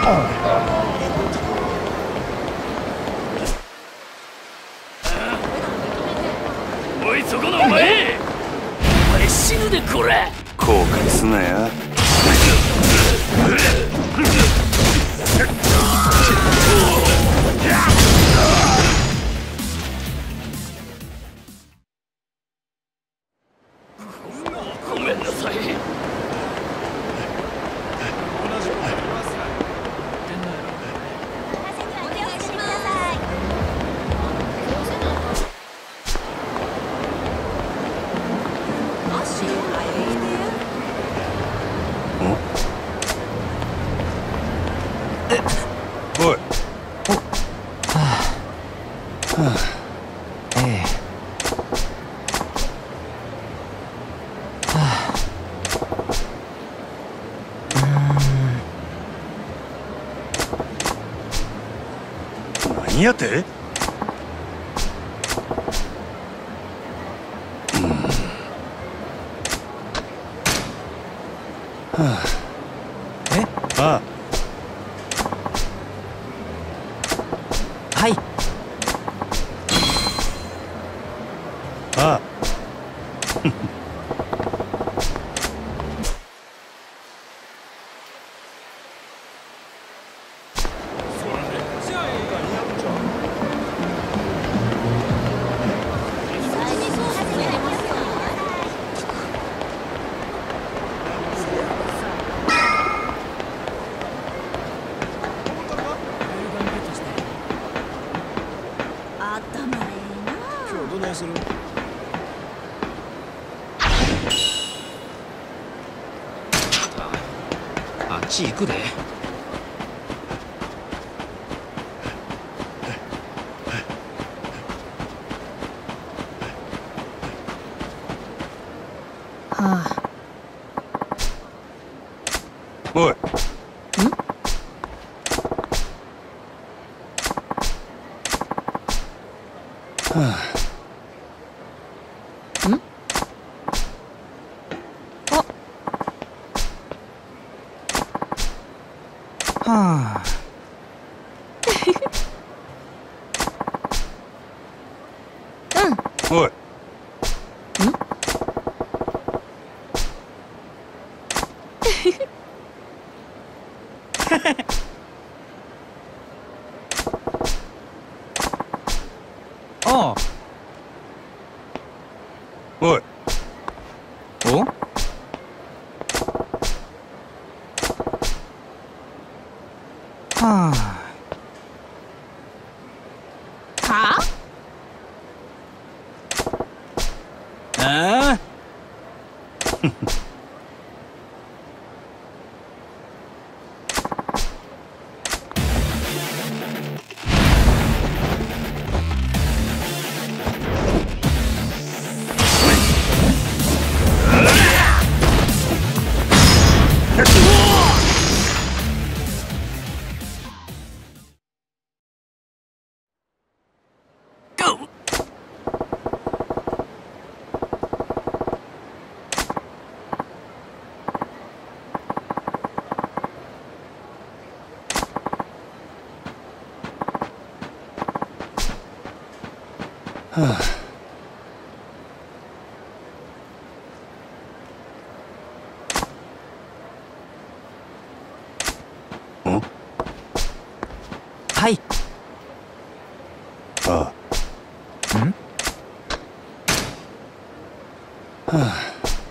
おいそこのお前、お前死ぬでこれ。 後悔すなや。 ごめんなさい。 おい。何やて？ああ。 はい。 ああ。 あっち行くで。はあ。 おい。 はあ。 おい。 ああ。 おい。 お？はあ。はあ？ああ。 はあ。ん？ はい。 ああ。 ん？ はあ。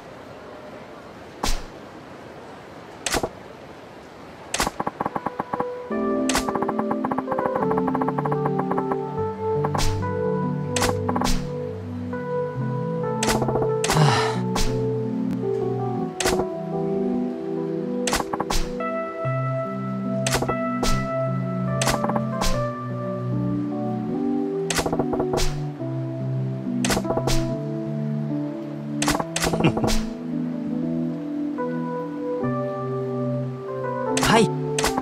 はい。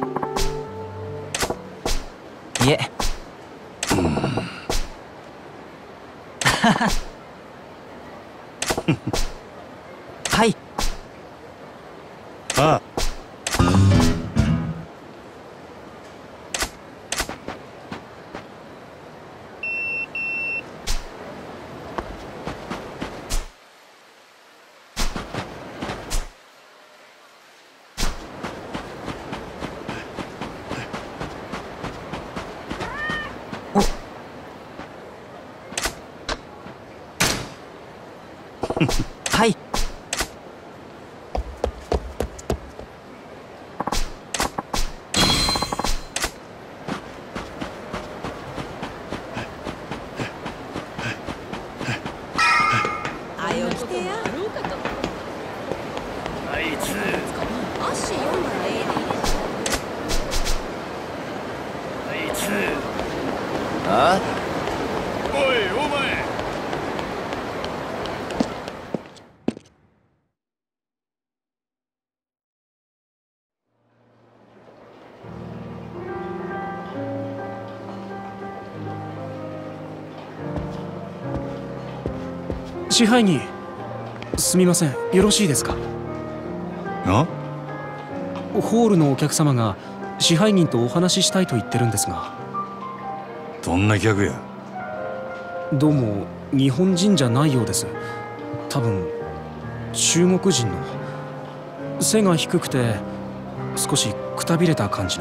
いえ。はい。 ああ。 あいつ。 あ？ おいお前。 支配人、すみません、よろしいですか？ な？ ホールのお客様が支配人とお話ししたいと言ってるんですが。 どんな客や？ どうも日本人じゃないようです。多分中国人の。背が低くて少しくたびれた感じの。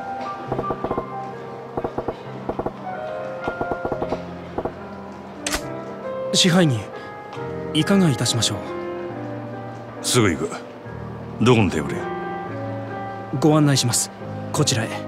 支配人、いかがいたしましょう？ すぐ行く。どこのテーブルや？ ご案内します。こちらへ。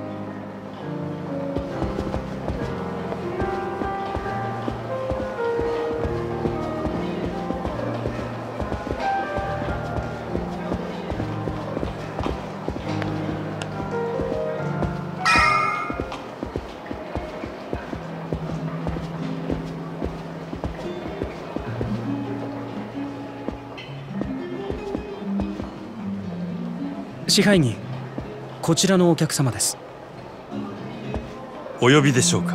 支配人、こちらのお客様です。 お呼びでしょうか？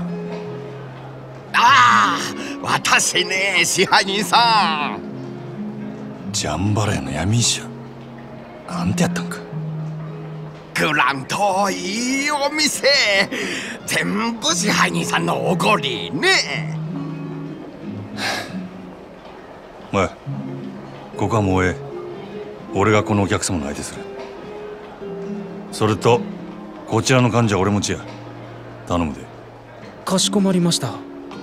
ああ、私ね、支配人さん。 ジャンバラヤの闇医者。あんたやったんか。 グランといいお店。全部支配人さんのおごりね。 おい、ここはもうええ。俺がこのお客様の相手する。それとこちらの患者は俺持ちや。頼むで。 かしこまりました。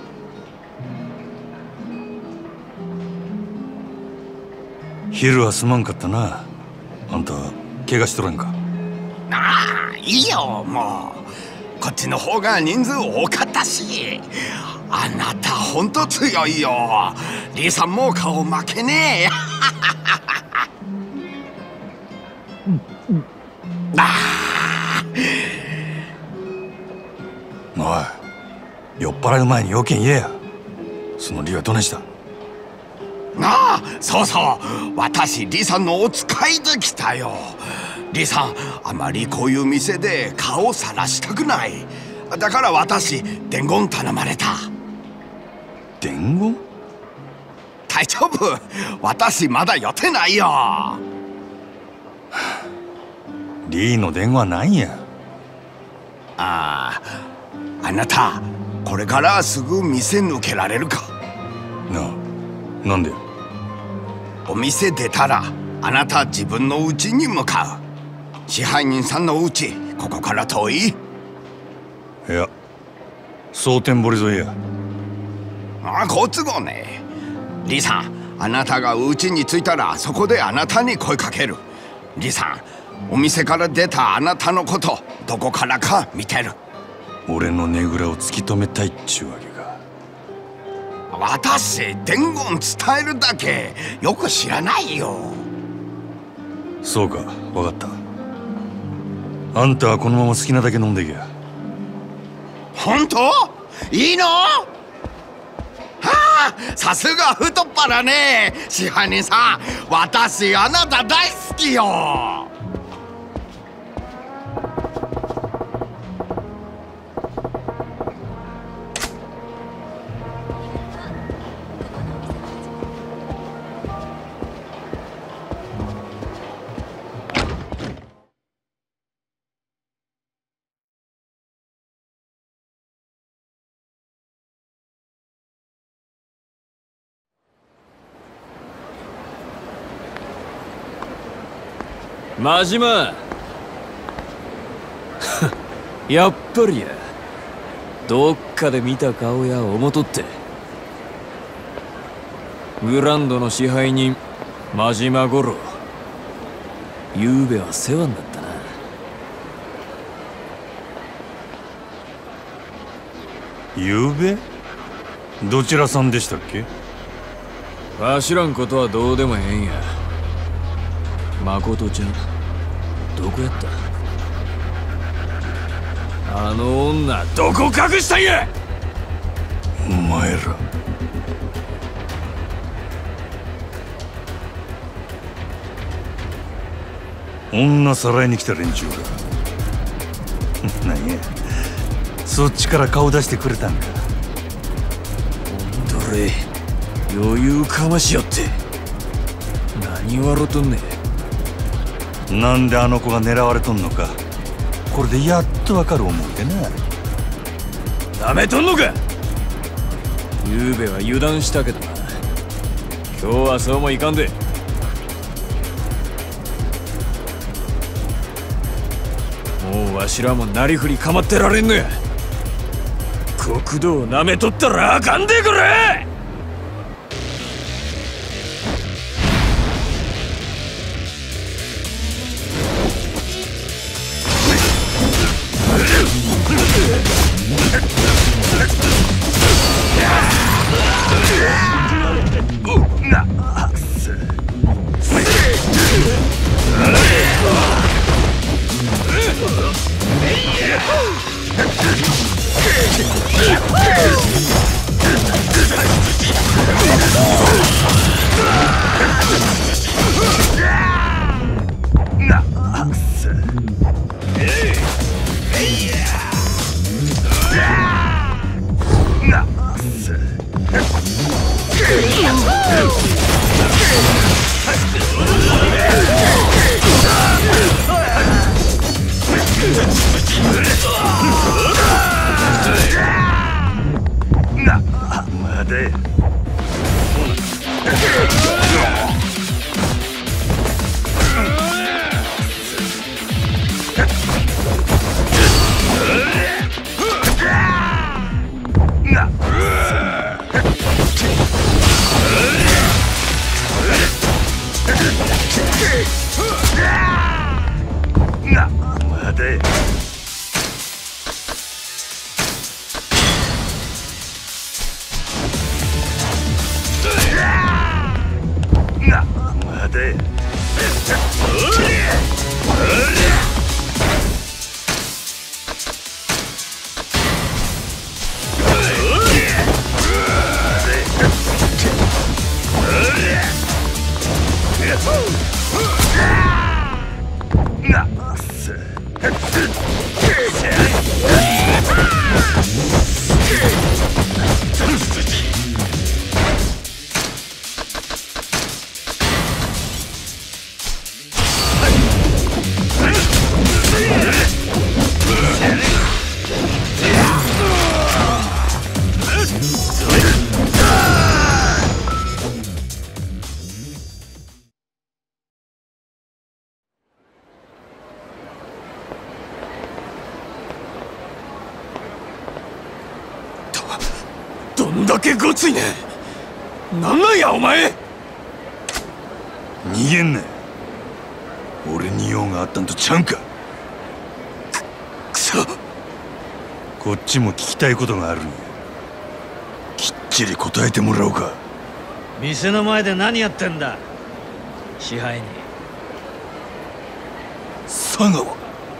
昼はすまんかったな。あんた怪我しとらんか？ ああ、いいよ、もう。こっちの方が人数多かったし。あなたほんと強いよ。リーさんも顔負けねえ。 おい、酔っ払う前に要件言えや。その理由はどねした？ ああ、そうそう。私リさんのお使いで来たよ。リさん、あまりこういう店で顔さらしたくない。だから私伝言頼まれた。 伝言？ 大丈夫、私まだ予定ないよ。 リーの電話ないんや。 ああ、あなたこれからすぐ店抜けられるか？ なんで？ お店出たらあなた自分の家に向かう。支配人さんの家、ここから遠い？ いや、蒼天堀沿いや。 ああ、好都合ね。リさん、あなたが家に着いたらそこであなたに声かける。リさん、お店から出たあなたのことどこからか見てる。 俺のねぐらを突き止めたいっちゅうわけか。 私伝言伝えるだけよく知らないよ。 そうか、分かった。あんたはこのまま好きなだけ飲んでいけや。 本当？いいの？はあ、さすが太っ腹ね。支配人さん、私あなた大好きよ。 真島やっぱりや。どっかで見た顔や思とって。グランドの支配人真島五郎、ゆうべは世話になったな。 ゆうべ？どちらさんでしたっけ？ わしらんことはどうでもええんや。誠ちゃん、 どこやった？あの女どこ隠したんや！ お前ら女さらいに来た連中か。なんや、そっちから顔出してくれたんか。 どれ余裕かましよって何笑うとんねん。 なんであの子が狙われとんのか、これでやっとわかる思うてな。 なめとんのか。ゆうべは油断したけどな、今日はそうもいかんで。もうわしらもなりふり構ってられんのや。国道をなめとったらあかんでこれ。どんだけごついねん。なんなんやお前。 逃げんな。俺に用があったんとちゃうんか。 くそ。 こっちも聞きたいことがあるんや。きっちり答えてもらおうか。 店の前で何やってんだ支配人。 佐川。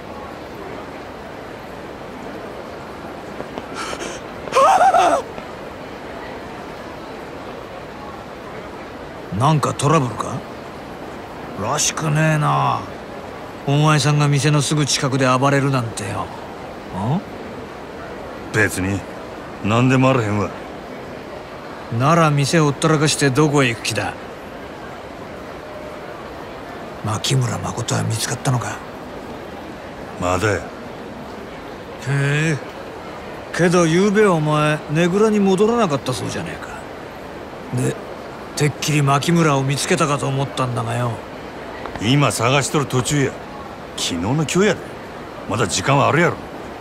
なんかトラブルからしくねえな。お前さんが店のすぐ近くで暴れるなんてよ。 別に何でもあらへんわ。 なら店をほったらかしてどこへ行く気だ。牧村誠は見つかったのか。 まだや。 へえ。けど昨べお前ねぐらに戻らなかったそうじゃねえか。でてっきり牧村を見つけたかと思ったんだがよ。 今探しとる途中や。昨日の今日やで。まだ時間はあるやろ。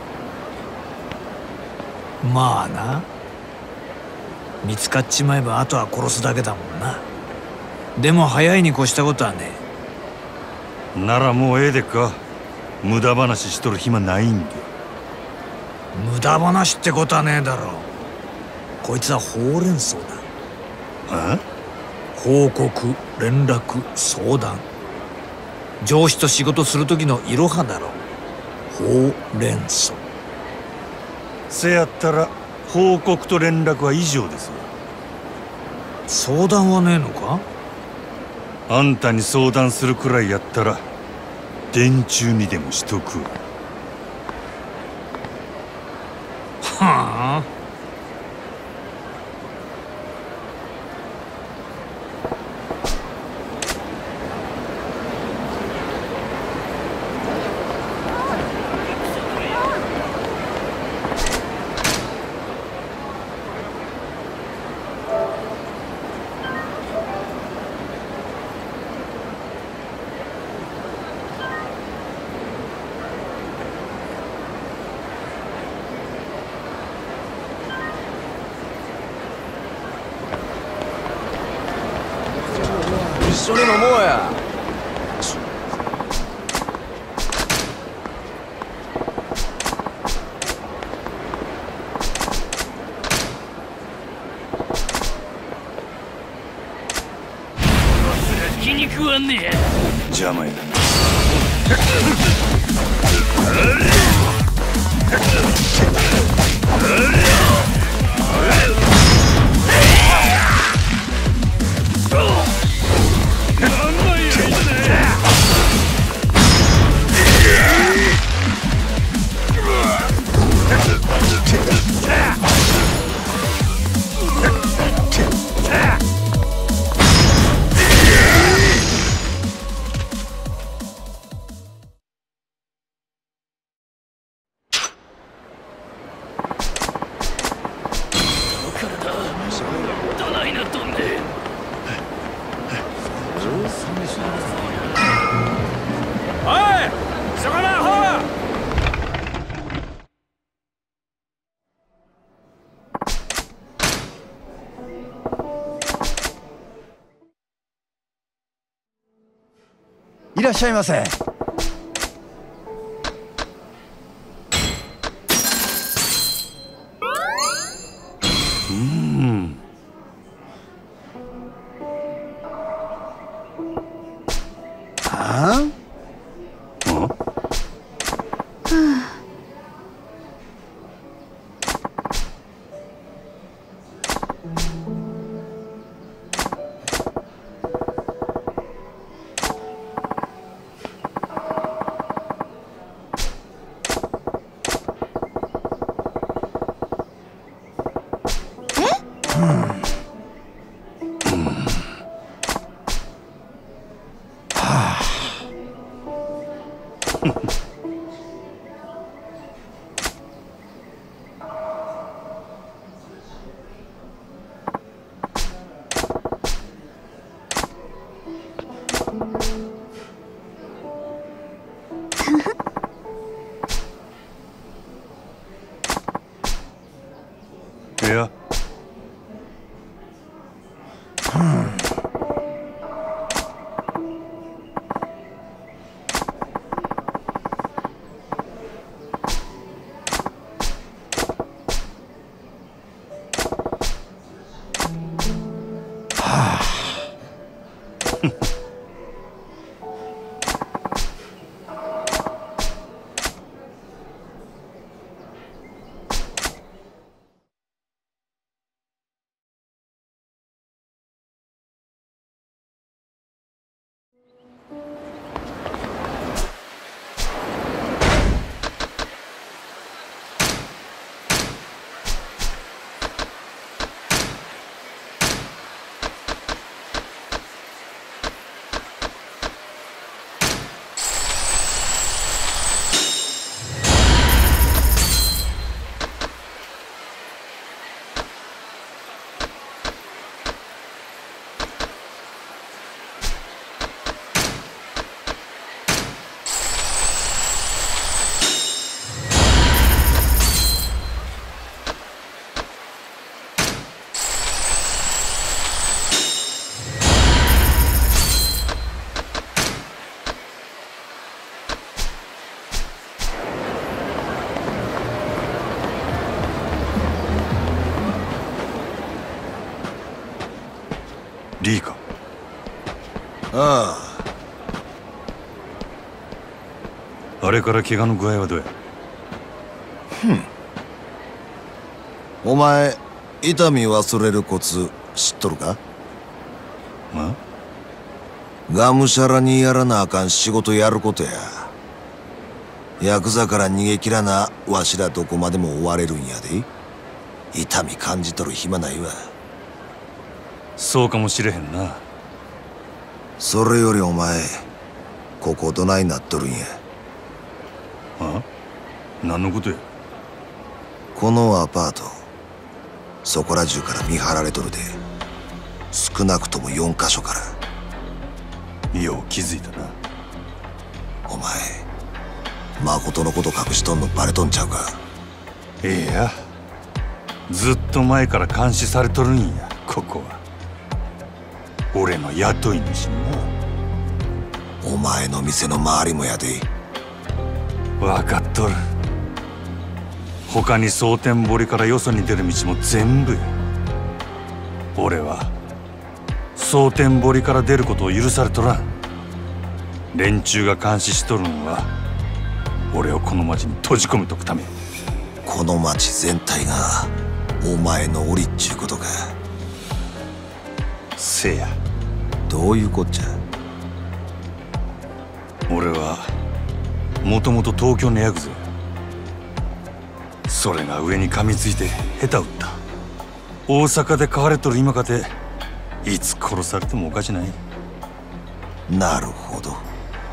まあな。見つかっちまえばあとは殺すだけだもんな。でも早いに越したことはねえ。ならもうええでっか。無駄話しとる暇ないんで。 無駄話ってことはねえだろ。こいつはほうれん草だ。 あ？ 報告、連絡、相談。 上司と仕事する時のいろはだろ。ほうれん草。 せやったら報告と連絡は以上ですわ。 相談はねえのか？ あんたに相談するくらいやったら電柱にでもしとくわ。 はあ。 一緒に飲もうや。 気に食わんねえ。 邪魔や。 どないなっとんねん。おい、そこのアホ！ いらっしゃいませ。 いや。リーか。 ああ、 あれから怪我の具合はどうや？ お前痛み忘れるコツ知っとるか？がむしゃらにやらなあかん仕事やることや。ヤクザから逃げ切らなわしらどこまでも追われるんやで。痛み感じとる暇ないわ。 そうかもしれへんな。 それよりお前ここどないなっとるんや。 何のことや？ このアパートそこら中から見張られとるで。少なくとも4カ所から。 よう気づいたな。 お前誠のこと隠しとんのバレとんちゃうか？ ええや、ずっと前から監視されとるんや。ここは俺の雇い主にな。 お前の店の周りもやで。 分かっとる。他に蒼天堀からよそに出る道も全部や。俺は蒼天堀から出ることを許されとらん。連中が監視しとるんは俺をこの町に閉じ込めとくため。 この町全体がお前の檻っちゅうことか？ せや。 どういうこっちゃ？ 俺はもともと東京のヤクザや。それが上に噛みついて下手打った。大阪で飼われとる今かていつ殺されてもおかしない。 なるほど。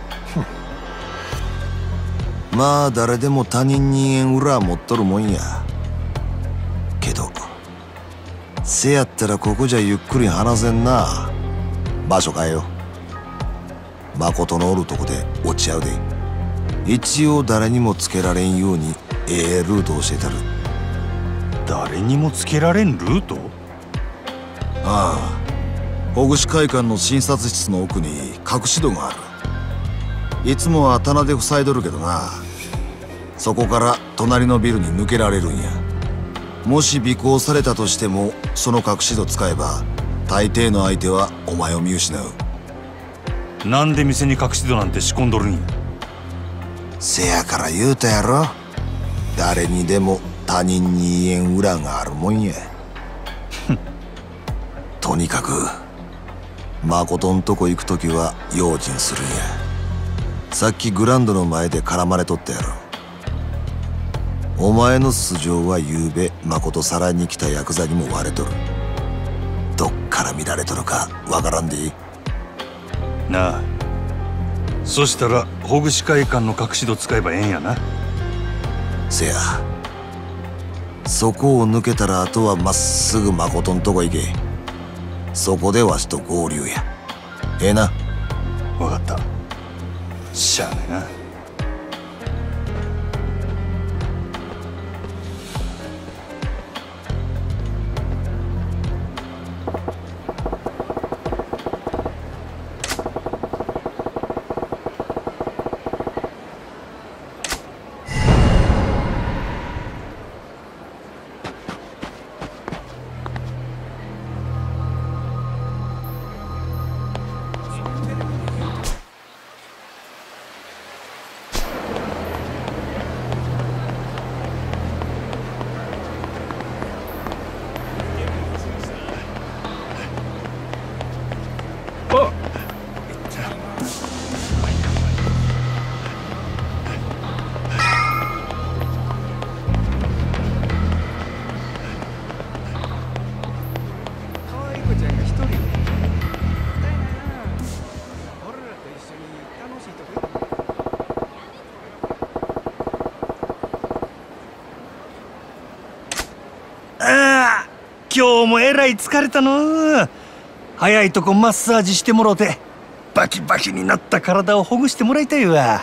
まあ誰でも他人に縁裏持っとるもんやけど、せやったらここじゃゆっくり話せんな。場所変えよう。誠のおるとこで落ち合うで。一応誰にもつけられんようにルート教えたる。 誰にもつけられんルート？ ああ、ほぐし会館の診察室の奥に隠し戸がある。いつもは棚で塞いどるけどな。そこから隣のビルに抜けられるんや。もし尾行されたとしてもその隠し戸使えば大抵の相手はお前を見失う。 なんで店に隠し戸なんて仕込んどるんや？ せやから言うたやろ。誰にでも他人に言えん裏があるもんや。とにかく誠んとこ行くときは用心するんや。さっきグランドの前で絡まれとったやろ。お前の素性はゆうべ誠さらいに来たヤクザにも割れとる。どっから見られとるかわからんでいいなあ。そしたらほぐし会館の隠し戸使えばええんやな。 せや。そこを抜けたらあとはまっすぐ誠んとこ行け。そこでわしと合流や。ええな？ 分かった。しゃあないな。今日もえらい疲れたの。早いとこマッサージしてもろてバキバキになった体をほぐしてもらいたいわ。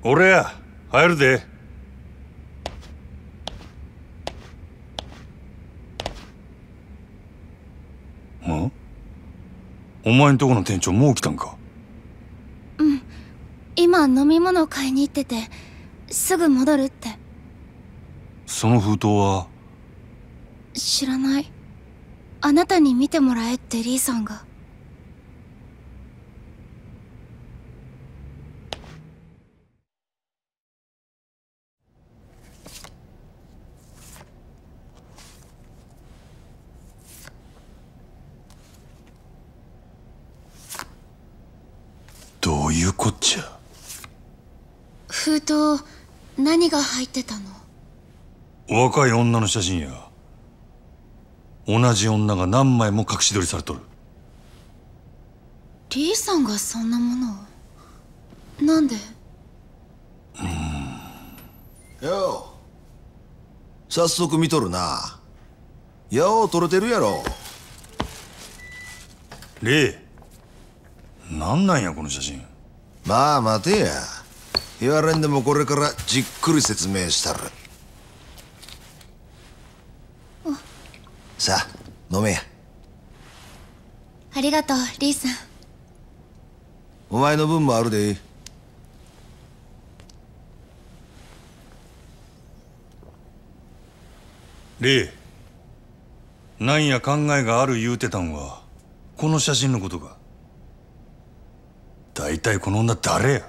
俺や入るで。ん？お前んとこの店長もう来たんか？ うん、今飲み物買いに行っててすぐ戻るって。 その封筒は？ 知らない。あなたに見てもらえってリーさんが。 どういうこっちゃ？ 封筒何が入ってたの？ 若い女の写真や。同じ女が何枚も隠し撮りされとる。 リーさんがそんなものをなんで？ よう、早速見とるな。よう撮れてるやろ。 レイ、なんなんやこの写真。 まあ待てや、言われんでもこれからじっくり説明したる。さあ飲めや。 ありがとうリーさん。 お前の分もあるで。 レイ、なんや考えがある言うてたんはこの写真のことか。大体この女誰や？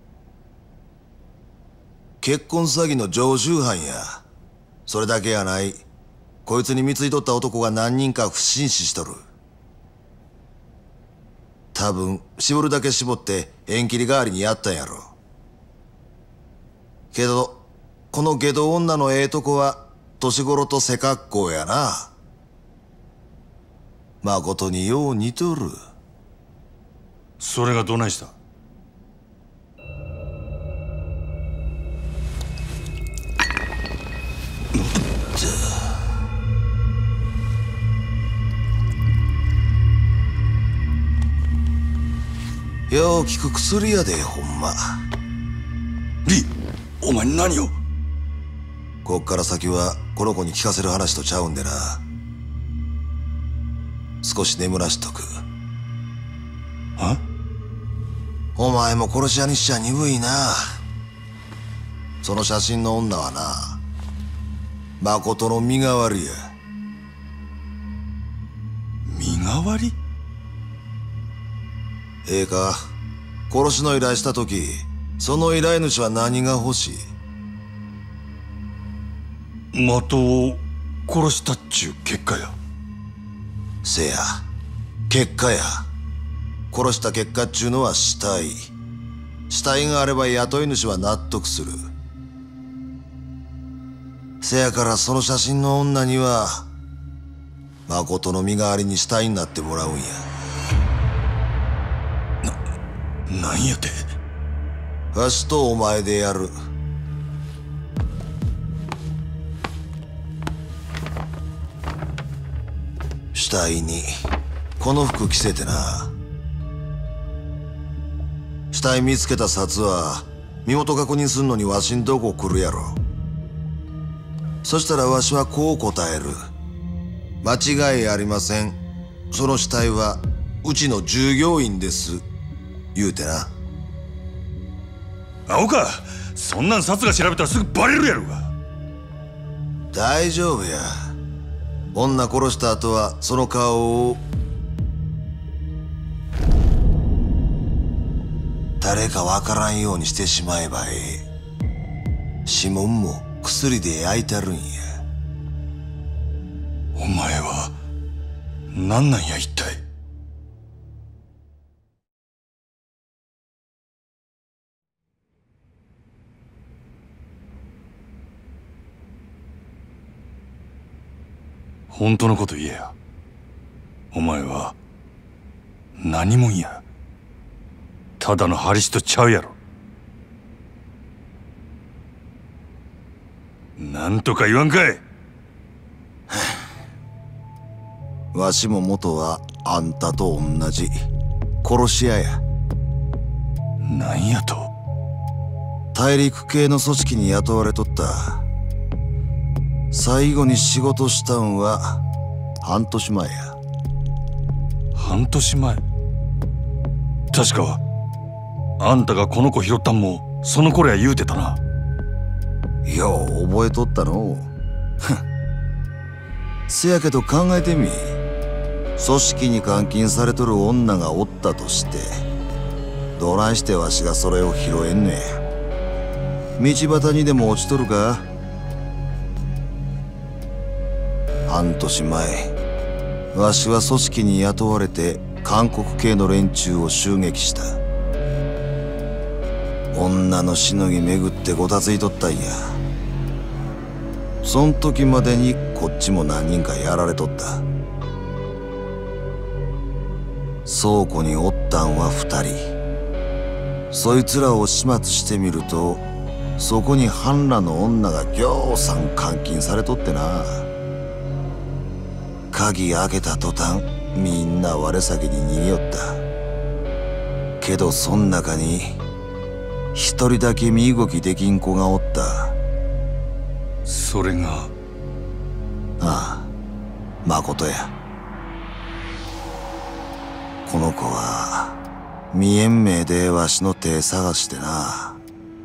結婚詐欺の常習犯や。それだけやない。こいつに貢いとった男が何人か不審死しとる。多分絞るだけ絞って縁切り代わりにやったんやろ。けどこの下道女のええとこは年頃と背格好やな。まことによう似とる。 それがどないした？ よう効く薬やで、ほんま。 リ、お前何を？ こっから先はこの子に聞かせる話とちゃうんでな。少し眠らしとく。 は？ お前も殺し屋にしちゃ鈍いな。その写真の女はな、誠の身代わりや。 身代わり？ ええか、殺しの依頼した時、その依頼主は何が欲しい？ 的を殺したっちゅう結果や。 せや、結果や。殺した結果っちゅうのは死体。死体があれば雇い主は納得する。せやからその写真の女には誠の身代わりに死体になってもらうんや。 なんやて？ わしとお前でやる。死体にこの服着せてな。死体見つけた札は身元確認すんのにわしんとこ来るやろ。そしたらわしはこう答える。間違いありません。その死体はうちの従業員です。言うてな。 青か、そんなん札が調べたらすぐバレるやろが。 大丈夫や。女殺した後はその顔を誰かわからんようにしてしまえばええ。指紋も薬で焼いてるんや。 お前は何なんや一体？本当のこと言えや。お前は何もんや。ただのハリスとちゃうやろ。なんとか言わんかい。 わしも元はあんたと同じ殺し屋や。 なんやと？ 大陸系の組織に雇われとった。最後に仕事したんは半年前や。 半年前？確かあんたがこの子拾ったんもその頃や言うてたな。 よう覚えとったの。せやけど考えてみ。組織に監禁されとる女がおったとして、どないしてわしがそれを拾えんねん。道端にでも落ちとるか？半年前、わしは組織に雇われて韓国系の連中を襲撃した。女のしのぎ巡ってごたついとったんや。そん時までにこっちも何人かやられとった。倉庫におったんは2人。そいつらを始末してみると、そこに半裸の女がぎょうさん監禁されとってな。鍵開けた途端、みんな我先に逃げよった。けどそん中に一人だけ身動きできん子がおった。 それが？ ああ、誠や。この子は未延命でわしの手探してな。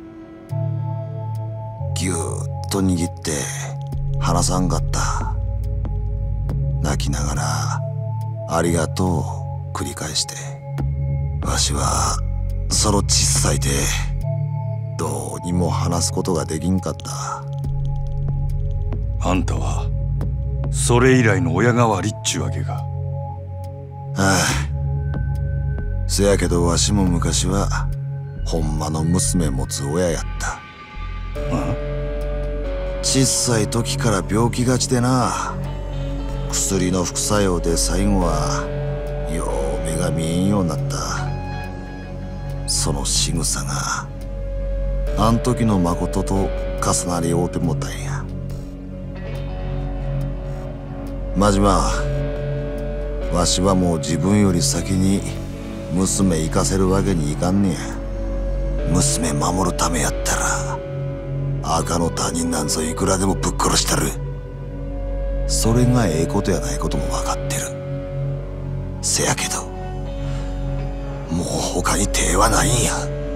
ぎゅーっと握って離さんかった。泣きながらありがとう繰り返して。わしはその小さい手どうにも離すことができんかった。 あんたはそれ以来の親代わりっちゅうわけか。 ああ。せやけどわしも昔はほんまの娘持つ親やった。小さい時から病気がちでな。薬の副作用で最後はよう目が見えんようになった。その仕草があん時の誠と重なり合うてもたんや。真島、わしはもう自分より先に娘行かせるわけにいかんねや。娘守るためやったら赤の他人なんぞいくらでもぶっ殺したる。それがええことやないことも分かってる。せやけどもう他に手はないんや。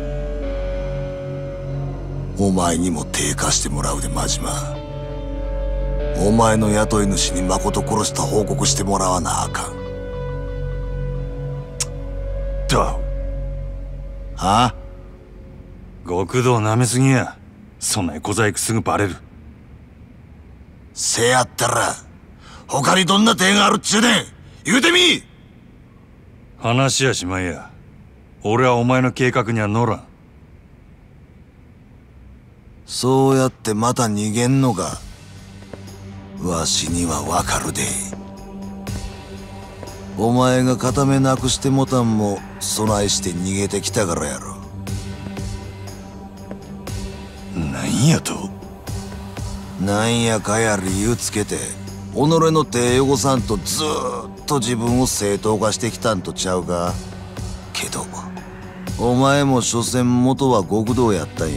お前にも手貸してもらうで真島。お前の雇い主に誠殺した報告してもらわなあかん。 だ。 あ？ 極道なめすぎや。そんな小細工すぐバレる。 せやったら他にどんな手があるっちゅうねん。言うてみ。 話やしまいや。俺はお前の計画には乗らん。 そうやってまた逃げんのか。わしにはわかるで。お前が片目なくしてもたんも備えして逃げてきたからやろ。 なんやと？ なんやかや理由つけて己の手汚さんとずーっと自分を正当化してきたんとちゃうか。けどお前も所詮元は極道やったんや。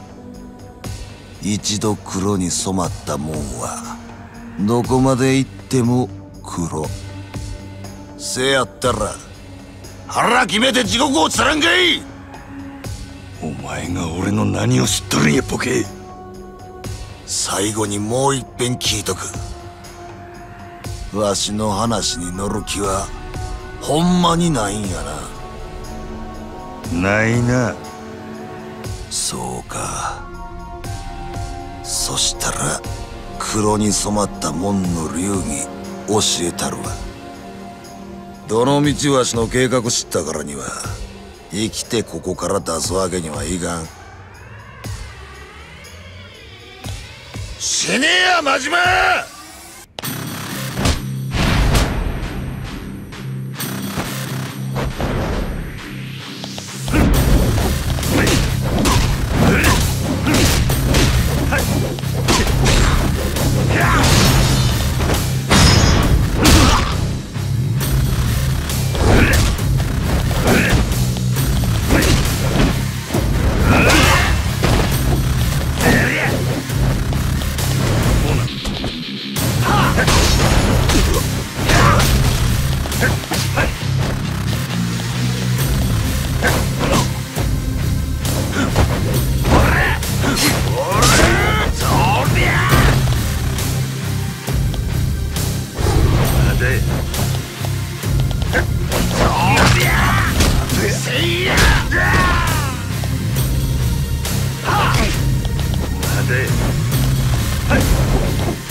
一度黒に染まったもんはどこまで行っても黒。せやったら腹決めて地獄をつらんかい。 お前が俺の何を知っとるんやボケ。 最後にもう一遍聞いとく。わしの話に乗る気はほんまにないんやな。ないな。 そうか。そしたら黒に染まった門の流儀教えたるわ。どの道わしの計画知ったからには生きてここから出すわけにはいかん。死ねや真島。 ぜ。はい。